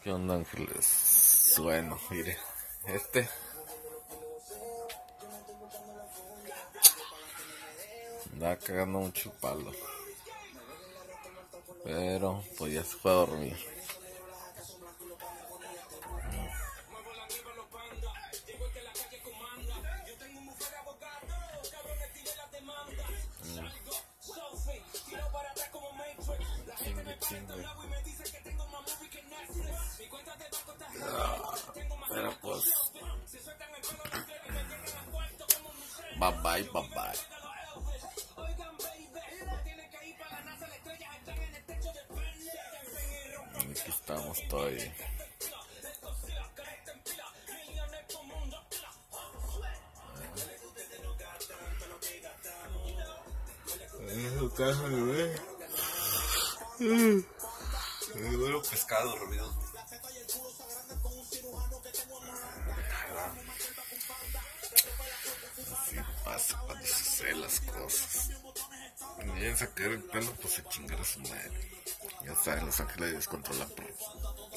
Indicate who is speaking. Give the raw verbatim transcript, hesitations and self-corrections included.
Speaker 1: ¿Qué onda, ángeles? Bueno, mire, este anda cagando mucho palo, pero pues ya se fue a dormir. Chingue, chingue. Ah, pero pues bye bye, bye bye. Aquí estamos todavía. En su casa, bebé. Me duele pescado, dormido. Así pasa cuando suceden las cosas. Cuando lleguen a caer el pelo, pues se chingará su madre. Ya saben, los ángeles descontrolan.